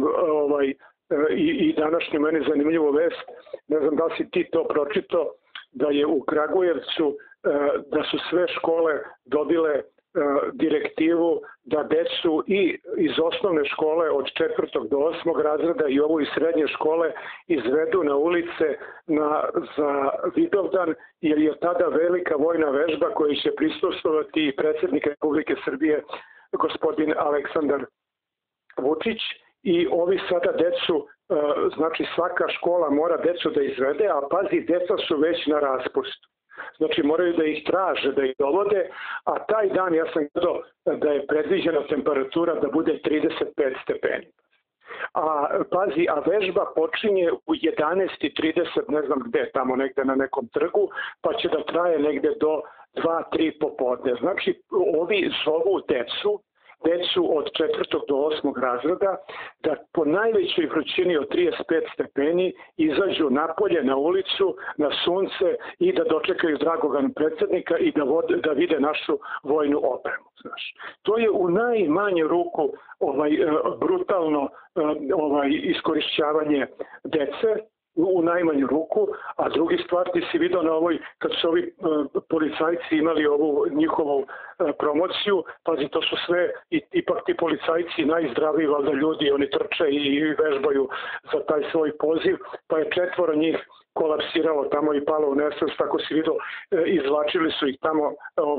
i današnju meni zanimljivu vest, ne znam da li si ti to pročitao, da je u Kragujevcu, da su sve škole dobile direktivu da decu i iz osnovne škole od 4. do 8. razreda i ovo iz srednje škole izvedu na ulice za Vidovdan, jer je tada velika vojna vežba koja će prisustvovati i predsjednik Republike Srbije gospodin Aleksandar Vučić, i ovi sada decu, znači svaka škola mora decu da izvede, a pazi, deca su već na raspustu. Znači moraju da ih traže, da ih dovode, a taj dan ja sam gledao da je predviđena temperatura da bude 35 stepeni. A pazi, a vežba počinje u 11:30, ne znam gde, tamo negde na nekom trgu, pa će da traje negde do 2-3 popodne. Znači ovi zovu decu od 4. do 8. razreda da po najvećoj vrućini od 35 stepeni izađu napolje na ulicu, na sunce i da dočekaju dragog predsjednika i da vide našu vojnu opremu. Znaš. To je u najmanju ruku brutalno iskorišćavanje dece, u najmanju ruku, a drugi stvar ti si vidio na ovoj, kad su ovi policajci imali ovu njihovu promociju, pazi, to su sve, ipak ti policajci najzdraviji valjda ljudi, oni trče i vežbaju za taj svoj poziv, pa je 4 njih kolapsiralo tamo i palo u nesvest, tako si vidio, izvlačili su ih tamo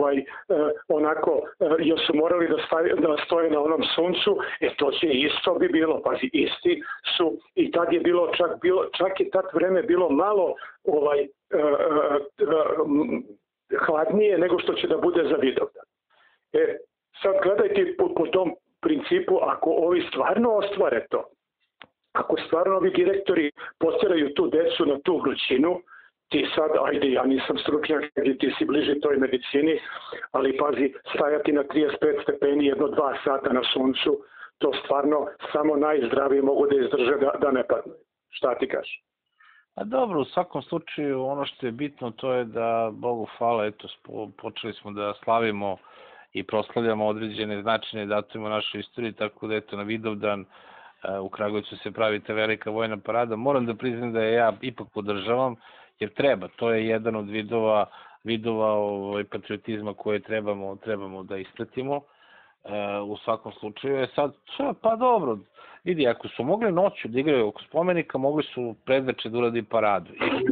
onako, jer su morali da stoje na onom suncu, to će isto bi bilo, pazi, isti su, i tad je bilo, čak je tad vreme bilo malo hladnije nego što će da bude za Vidovdan. Sad gledajte po tom principu, ako ovi stvarno ostvare to, ako stvarno ovi direktori posteraju tu decu na tu vrućinu, ti sad, ajde, ja nisam stručnjak, ti si bliži toj medicini, ali pazi, stajati na 35 stepeni 1-2 sata na suncu, to stvarno samo najzdraviji mogu da izdrže da ne padnu. Šta ti kažeš? A dobro, u svakom slučaju ono što je bitno to je da, Bogu hvala, eto, počeli smo da slavimo i proslavljamo određene značajne datume u našoj istoriji, tako da eto na Vidovdan u Kragujevcu se pravi ta velika vojna parada. Moram da priznam da je ja ipak podržavam, jer treba, to je jedan od vidova patriotizma koje trebamo da ispratimo. U svakom slučaju. Sad, pa dobro, vidi, ako su mogli noću da igraju oko spomenika, mogli su predveče da uradi paradu.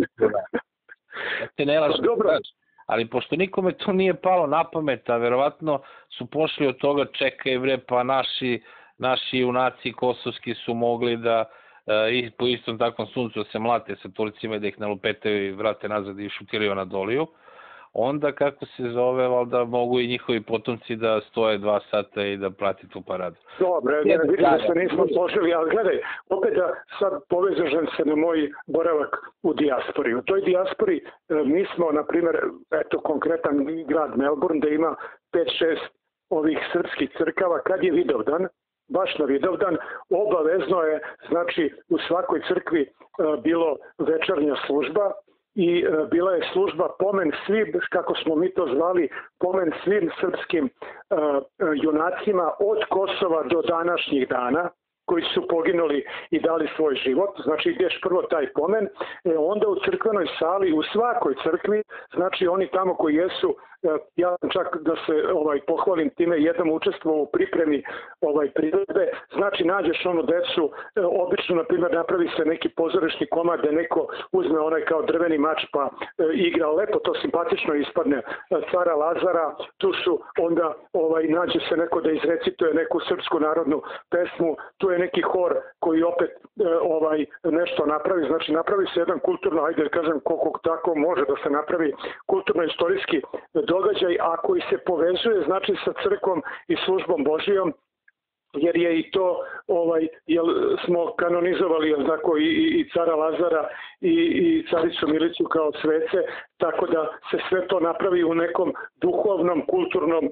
Ne lažem, ali pošto nikome to nije palo na pamet, a verovatno su pošli od toga, čekaj bre, pa naši junaci kosovski su mogli da po istom takvom suncu da se mlate sa Turcima i da ih nalupetaju i vrate nazad i šutiraju Anadoliju, onda, kako se zove, valjda mogu i njihovi potomci da stoje 2 sata i da prati tu paradu. Dobre, vidim da se nismo složili, ali gledaj, opet da sad povežem se na moj boravak u dijaspori. U toj dijaspori mi smo, na primjer, eto konkretan grad Melbourne, da ima 5-6 ovih srpskih crkava, kad je Vidovdan, baš na Vidovdan, obavezno je, znači, u svakoj crkvi bilo večernja služba i bila je služba pomen svim, kako smo mi to zvali, pomen svim srpskim junacima od Kosova do današnjih dana, koji su poginuli i dali svoj život. Znači ideš prvo taj pomen, onda u crkvenoj sali, u svakoj crkvi, znači oni tamo koji jesu, ja čak da se pohvalim time, jednom učestvovao u pripremi priredbe, znači nađeš onu decu, obično na primjer napravi se neki pozorišni komad da neko uzme onaj kao drveni mač pa igra lepo, to simpatično ispadne, Cara Lazara, tu su onda nađe se neko da izrecituje neku srpsku narodnu pesmu, tu je neki hor koji opet nešto napravi, znači napravi se jedan kulturno, ajde da kažem koliko tako može da se napravi kulturno-istorijski događaj, a koji se povezuje znači sa crkvom i službom Božijom, jer je i to, jer smo kanonizovali znako, i cara Lazara i caricu Milicu kao svece, tako da se sve to napravi u nekom duhovnom, kulturnom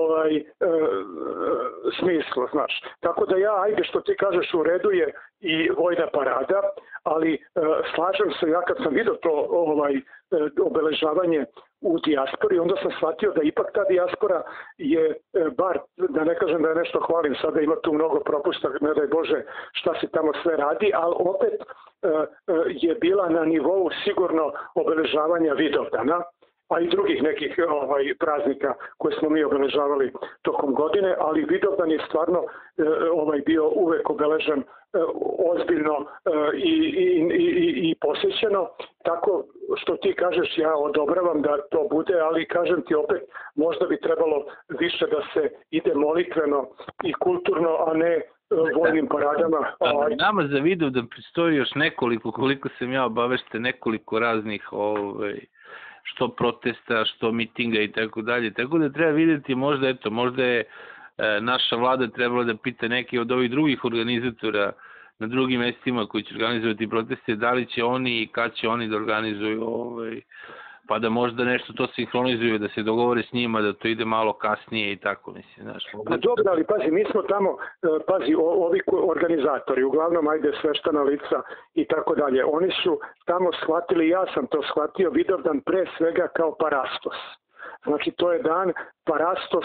smislu, znaš. Tako da ajde što ti kažeš, u redu je i vojna parada, ali slažem se, ja kad sam vidio to obeležavanje u dijaspori, onda sam shvatio da ipak ta dijaspora je, bar da ne kažem da je nešto hvalim, sada ima tu mnogo propusta, ne daj Bože šta se tamo sve radi, ali opet je bila na nivou sigurno obeležavanja Vidovdana, a i drugih nekih praznika koje smo mi obeležavali tokom godine, ali Vidovdan je stvarno bio uvek obeležen ozbiljno i posjećeno, tako što ti kažeš, ja odobravam da to bude, ali kažem ti opet, možda bi trebalo više da se ide molitveno i kulturno, a ne vojnim paradama. Nama za Vidovdan predstoji još nekoliko, koliko sam ja obavešten, nekoliko raznih što protesta, što mitinga i tako dalje. Tako da treba vidjeti, možda je naša vlada trebala da pita neke od ovih drugih organizatora na drugim mestima koji će organizovati proteste, da li će oni i kad će oni da organizuju, pa da možda nešto to sinhronizuju, da se dogovore s njima, da to ide malo kasnije i tako, mislim, znaš. Pa dobro, ali pazi, mi smo tamo, ovi organizatori, uglavnom ajde sveštana lica i tako dalje, oni su tamo shvatili, ja sam to shvatio, Vidovdan pre svega kao parastos. Znači to je dan parastos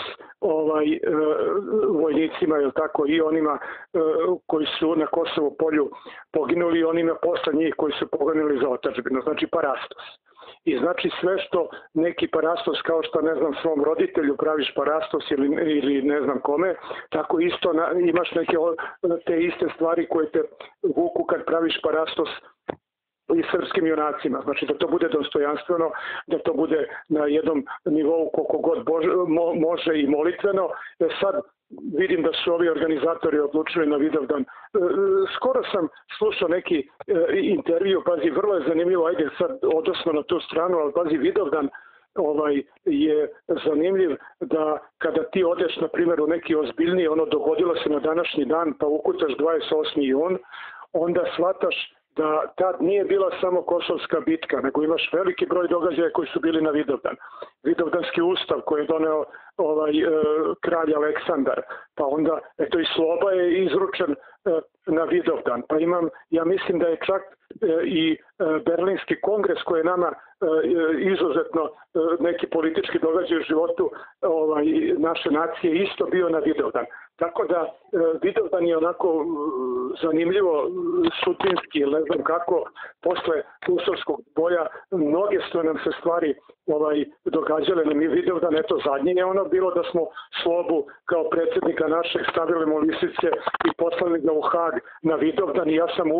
vojnicima, je tako, i onima koji su na Kosovu polju poginuli i onima posle njih koji su poginuli za otadžbinu, znači parastos. I znači sve što neki parastos, kao što ne znam svom roditelju praviš parastos ili ne znam kome, tako isto imaš neke te iste stvari koje te vuku kad praviš parastos i srpskim junacima. Znači da to bude dostojanstveno, da to bude na jednom nivou koliko god može i molitveno. Sad vidim da su ovi organizatori odlučili na Vidovdan. Skoro sam slušao neki intervju, pazi, vrlo je zanimljivo, ajde sad odnosno na tu stranu, ali pazi, Vidovdan je zanimljiv da kada ti odeš, na primjer, u neki ozbiljniji, dogodilo se na današnji dan, pa ukucaš 28. jun, onda shvataš da tad nije bila samo Kosovska bitka, nego imaš veliki broj događaja koji su bili na Vidovdan. Vidovdanski ustav koji je doneo kralj Aleksandar, pa onda i Sloba je izručen na Vidovdan. Pa ja mislim da je čak i Berlinski kongres koji je nama izuzetno neki politički događaj u životu naše nacije isto bio na Vidovdan. Tako da Vidovdan je onako zanimljivo sudbinski, ne znam kako, posle Kosovskog boja mnoge su nam se stvari događale na Vidovdan. Eto zadnje je bilo da smo Slobu kao predsjednika našeg stavili mu lisice i poslali ga u Hag na Vidovdan i ja sam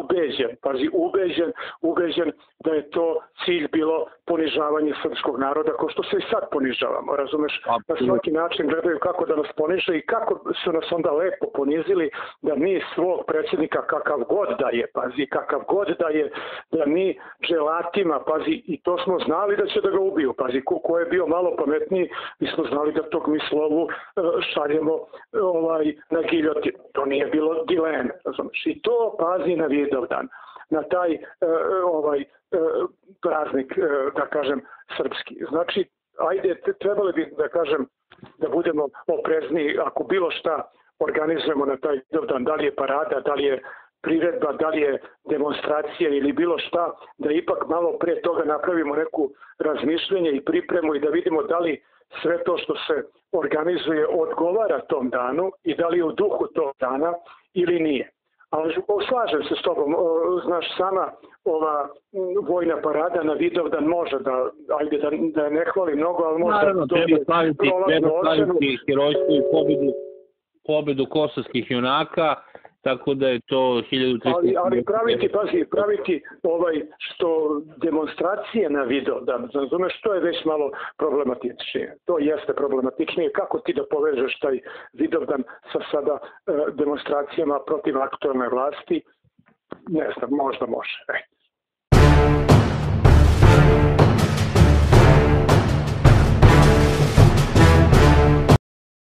ubeđen da je to cilj bilo ponižavanje srpskog naroda, kao što se i sad ponižavamo, razumeš? Na svaki način gledaju kako da nas poniže i kako su nas onda lepo ponizili da mi svog predsjednika kakav god da je, da mi dželatima, i to smo znali da će da ga ubiju, ko je bio malo pametniji, mi smo znali da tog mi Slovu šaljemo na giljotinu. To nije bilo dileme, razumeš? I to na Vidovdan, na taj praznik, da kažem, srpski. Znači, ajde, trebali bi, da kažem, da budemo oprezniji, ako bilo šta organizujemo na taj Vidovdan, da li je parada, da li je priredba, da li je demonstracija ili bilo šta, da ipak malo pre toga napravimo neku razmišljenje i pripremu i da vidimo da li sve to što se organizuje odgovara tom danu i da li je u duhu tog dana ili nije. Ali slažem se s tobom, znaš, sama ova vojna parada na Vidovdan može da, ajde da ne hvali mnogo, ali može naravno, da dobije prolaznu ocenu. Herojstvo i pobedu kosovskih junaka, tako da je to 1300... Ali praviti što demonstracije na Vidovdan, razumeš, to je već malo problematičnije. To jeste problematičnije. Kako ti da povežeš taj Vidovdan sa sada demonstracijama protiv aktualne vlasti? Ne znam, možda može.